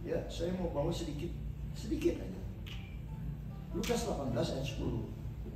Ya, saya mau bawa sedikit aja. Lukas 18 ayat 10.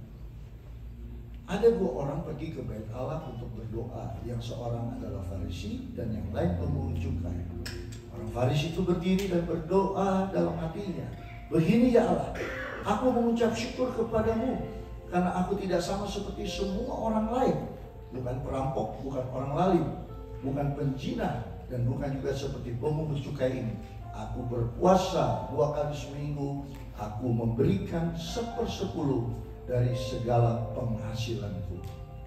Ada dua orang pergi ke bait Allah untuk berdoa. Yang seorang adalah Farisi dan yang lain pemungut cukai. Orang Farisi itu berdiri dan berdoa dalam hatinya. Begini ya Allah, aku mengucap syukur kepadamu karena aku tidak sama seperti semua orang lain. Bukan perampok, bukan orang lalim, bukan penjina, dan bukan juga seperti pemungut cukai ini. Aku berpuasa 2 kali seminggu. Aku memberikan 1/10 dari segala penghasilanku.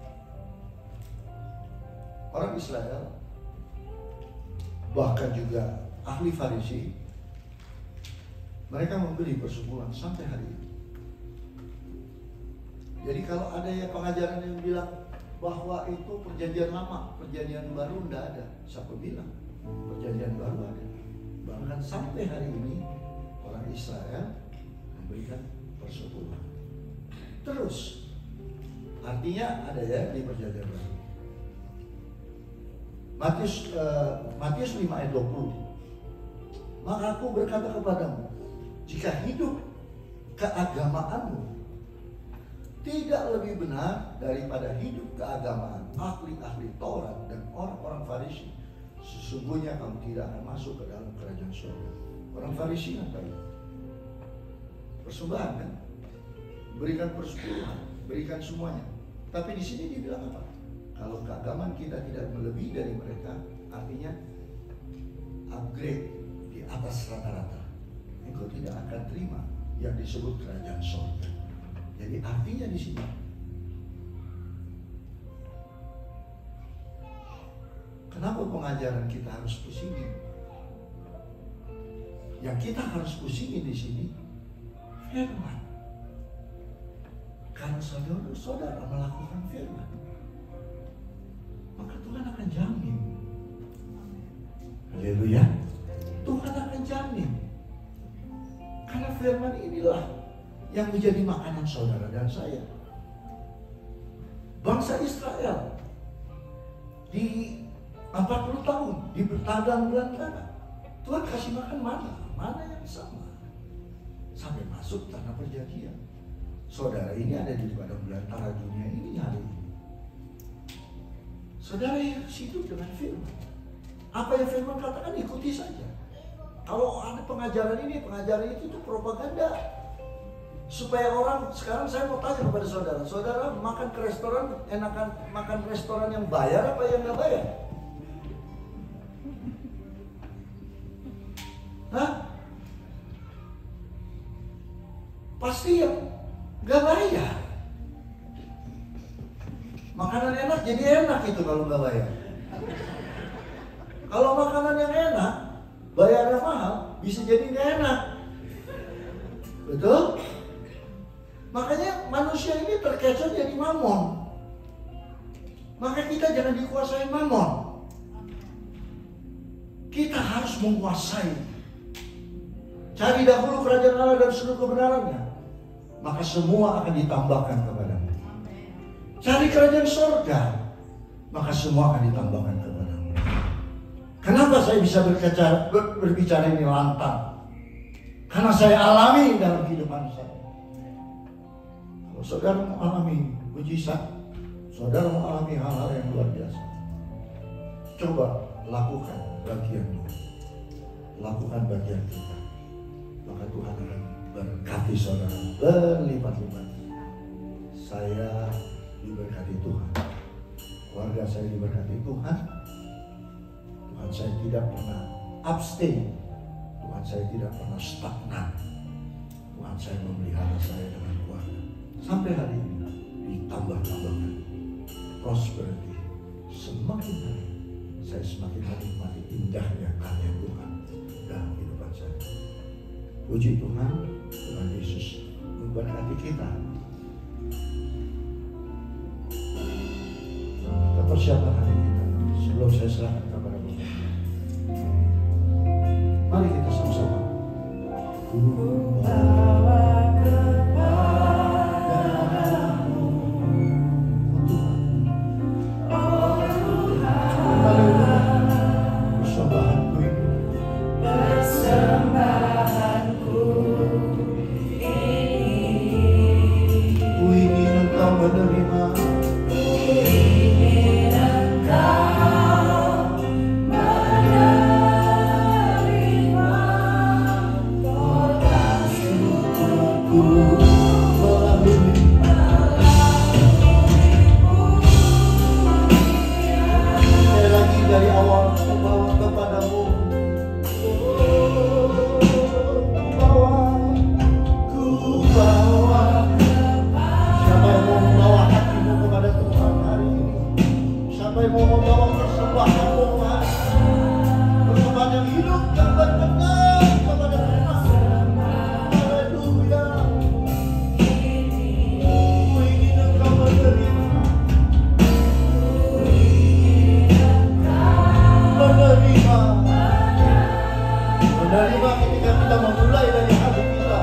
Orang Israel, bahkan juga ahli Farisi, mereka memberi persepuluhan sampai hari ini. Jadi kalau ada yang pengajaran yang bilang bahwa itu perjanjian lama, perjanjian baru, tidak ada. Siapa bilang? Perjanjian baru ada. Bahkan sampai hari ini orang Israel memberikan persepuluhan. Terus artinya ada ya di perjanjian baru. Matius 5 ayat 20. Maka aku berkata kepadamu, jika hidup keagamaanmu tidak lebih benar daripada hidup keagamaan ahli-ahli Taurat dan orang-orang Farisi, sesungguhnya kamu tidak akan masuk ke dalam kerajaan surga. Orang Farisi ngapain? Persembahan kan? Berikan persepuluhan, berikan semuanya. Tapi di sini dibilang apa? Kalau keagamaan kita tidak melebihi dari mereka, artinya upgrade di atas rata-rata. Engkau tidak akan terima yang disebut kerajaan surga. Jadi artinya di sini, kenapa pengajaran kita harus pusingin? Yang kita harus pusingin di sini firman. Karena saudara melakukan firman, maka Tuhan akan jamin. Haleluya. Tuhan akan jamin. Karena firman inilah yang menjadi makanan saudara dan saya. Bangsa Israel di 40 tahun di padang belantara, Tuhan kasih makan mana yang sama, sampai masuk tanah perjanjian. Saudara ini ada di padang belantara dunia ini hari ini. Saudara harus hidup dengan firman. Apa yang firman katakan ikuti saja. Kalau ada pengajaran ini, pengajaran itu propaganda. Supaya orang, sekarang saya mau tanya kepada saudara, saudara makan ke restoran, enakan makan restoran yang bayar apa yang nggak bayar? Hah? Pasti yang nggak bayar. Makanan enak jadi enak itu kalau nggak bayar. Kalau makanan yang enak, bayarnya mahal, bisa jadi nggak enak. Betul? Makanya manusia ini terkecoh jadi mamon. Maka kita jangan dikuasai mamon. Kita harus menguasai. Cari dahulu kerajaan Allah dan seluruh kebenarannya, maka semua akan ditambahkan kepadamu. Cari kerajaan surga, maka semua akan ditambahkan kepadamu. Kenapa saya bisa berbicara ini lantang? Karena saya alami dalam kehidupan saya. Kalau saudara mengalami mujizat, saudara mengalami hal-hal yang luar biasa, coba lakukan bagianmu, lakukan bagian kita, maka Tuhan akan berkati saudara berlipat-lipat. Saya diberkati Tuhan, keluarga saya diberkati Tuhan. Tuhan saya tidak pernah abstain, Tuhan saya tidak pernah stagnan. Tuhan saya memelihara saya dengan keluarga sampai hari ini, ditambah-tambahkan prosperity. Semakin hari saya semakin menikmati indahnya karya Tuhan dalam kehidupan saya. Puji Tuhan, Tuhan Yesus memberkati kita. Kita persiapkan hati kita sebelum saya serahkan kepada Bapak. Mari kita sama-sama. Persembahanku ini Menerima ketika kita memulai dari hati kita.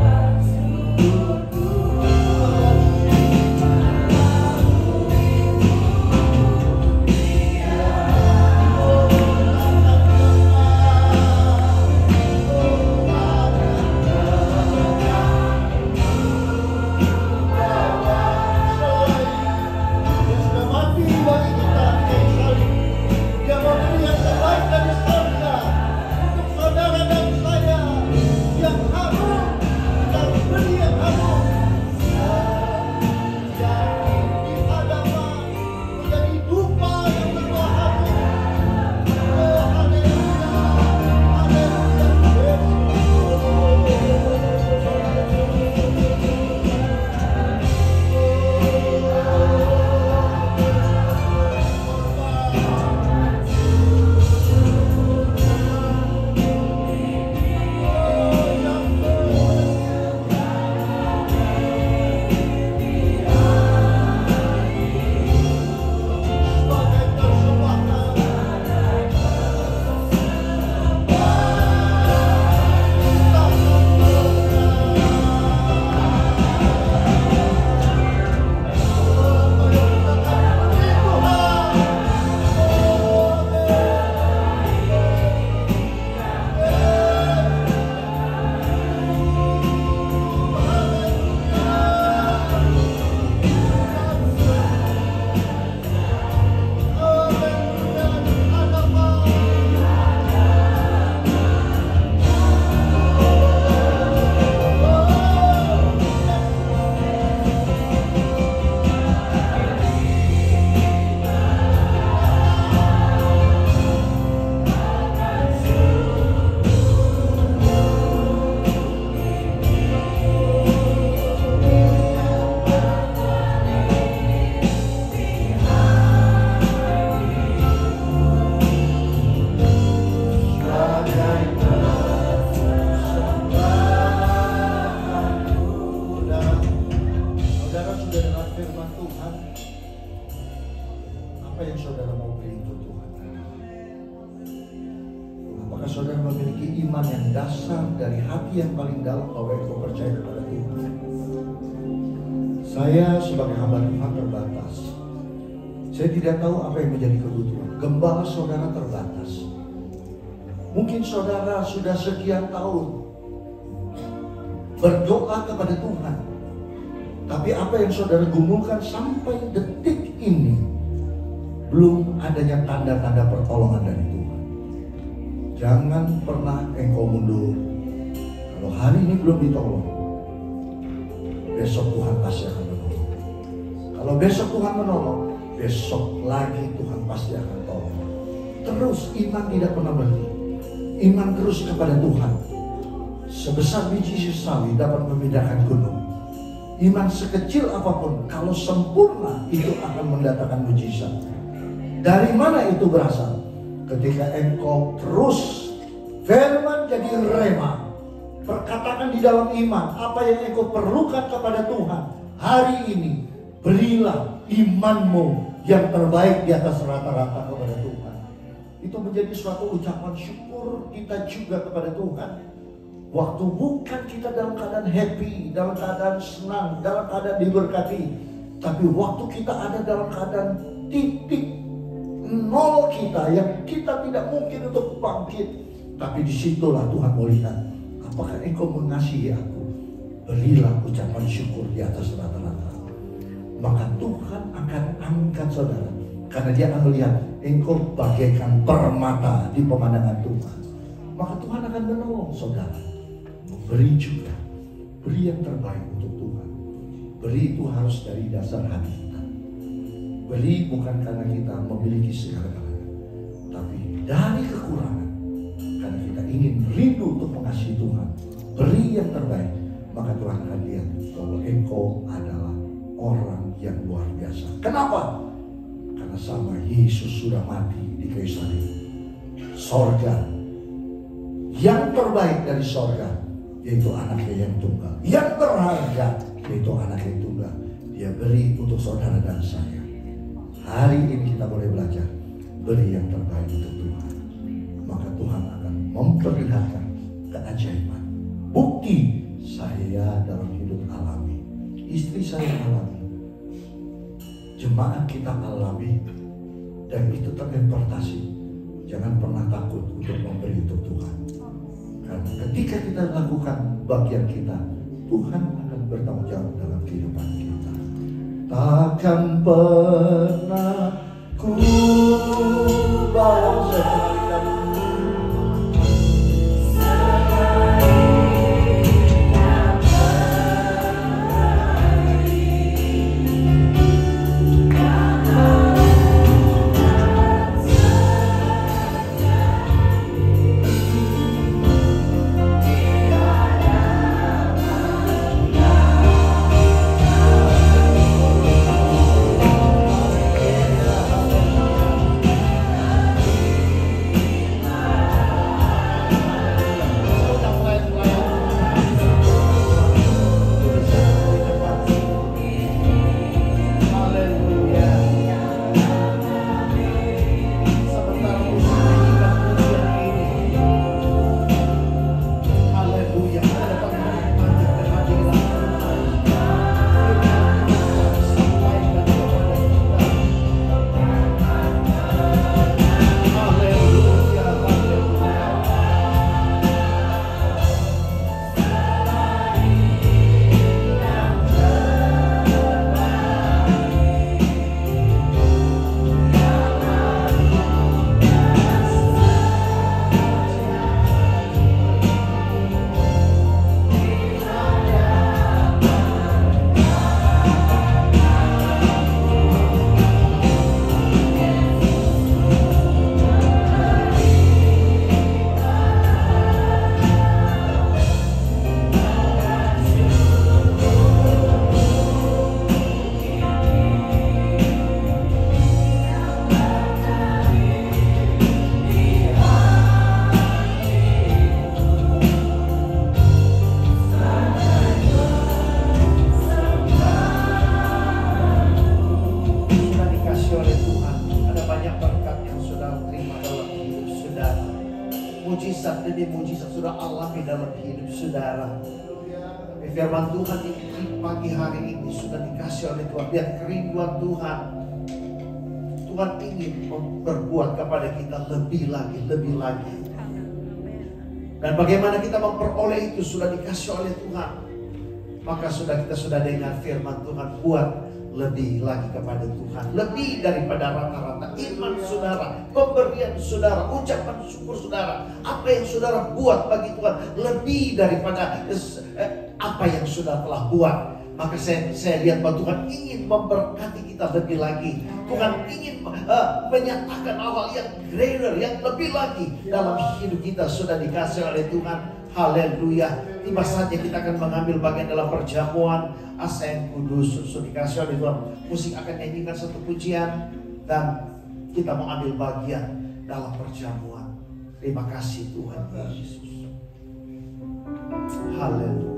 Apa yang saudara mau beri untuk Tuhan? Apakah saudara memiliki iman yang dasar dari hati yang paling dalam bahwa engkau percaya kepada Tuhan? Saya sebagai hamba Tuhan terbatas. Saya tidak tahu apa yang menjadi kebutuhan. Gembala saudara terbatas. Mungkin saudara sudah sekian tahun berdoa kepada Tuhan, tapi apa yang saudara gumulkan sampai detik ini belum adanya tanda-tanda pertolongan dari Tuhan. Jangan pernah engkau mundur. Kalau hari ini belum ditolong, besok Tuhan pasti akan menolong. Kalau besok Tuhan menolong, besok lagi Tuhan pasti akan tolong. Terus iman tidak pernah berhenti. Iman terus kepada Tuhan. Sebesar biji sawi dapat memindahkan gunung. Iman sekecil apapun, kalau sempurna itu akan mendatangkan mujizat. Dari mana itu berasal? Ketika engkau terus firman jadi rema, perkataan di dalam iman, apa yang engkau perlukan kepada Tuhan hari ini, berilah imanmu yang terbaik di atas rata-rata kepada Tuhan. Itu menjadi suatu ucapan syukur kita juga kepada Tuhan. Waktu bukan kita dalam keadaan happy, dalam keadaan senang, dalam keadaan diberkati, tapi waktu kita ada dalam keadaan titik nol kita yang kita tidak mungkin untuk bangkit, tapi disitulah Tuhan melihat apakah engkau mengasihi aku. Berilah ucapan syukur di atas rata-rata, maka Tuhan akan angkat saudara, karena dia akan melihat engkau bagaikan permata di pemandangan Tuhan. Maka Tuhan akan menolong saudara. Beri juga, beri yang terbaik untuk Tuhan. Beri itu harus dari dasar hati kita. Beri bukan karena kita memiliki segala-galanya, tapi dari kekurangan, karena kita ingin rindu untuk mengasihi Tuhan. Beri yang terbaik, maka Tuhan akan lihat bahwa engkau adalah orang yang luar biasa. Kenapa? Karena sama Yesus sudah mati di kayu salib. Sorga yang terbaik dari sorga, yaitu anaknya yang tunggal, yang berharga, yaitu anak yang tunggal, dia beri untuk saudara dan saya. Hari ini kita boleh belajar beri yang terbaik untuk Tuhan, maka Tuhan akan memperlihatkan keajaiban. Bukti saya dalam hidup alami, istri saya alami, jemaat kita alami, dan itu terimportasi. Jangan pernah takut untuk memberi untuk Tuhan. Karena ketika kita lakukan bagian kita, Tuhan akan bertanggung jawab dalam kehidupan kita. Takkan pernah ku bawa mujizat demi mujizat sudah alami dalam hidup saudara. Firman Tuhan di pagi hari ini sudah dikasih oleh Tuhan. Biar kerinduan Tuhan, Tuhan ingin berbuat kepada kita lebih lagi, lebih lagi. Dan bagaimana kita memperoleh itu sudah dikasih oleh Tuhan. Maka kita sudah dengar firman Tuhan, buat lebih lagi kepada Tuhan, lebih daripada rata-rata iman saudara, pemberian saudara, ucapan syukur saudara, apa yang saudara buat bagi Tuhan, lebih daripada apa yang saudara telah buat. Maka saya lihat bahwa Tuhan ingin memberkati kita lebih lagi. Tuhan ingin menyatakan hal yang greater, yang lebih lagi dalam hidup kita sudah dikasih oleh Tuhan. Haleluya. Tiba saatnya kita akan mengambil bagian dalam perjamuan asa yang kudus sudah dikasih oleh Tuhan. Musik akan nyanyikan satu pujian dan kita mau ambil bagian dalam perjamuan. Terima kasih Tuhan Yesus. Haleluya.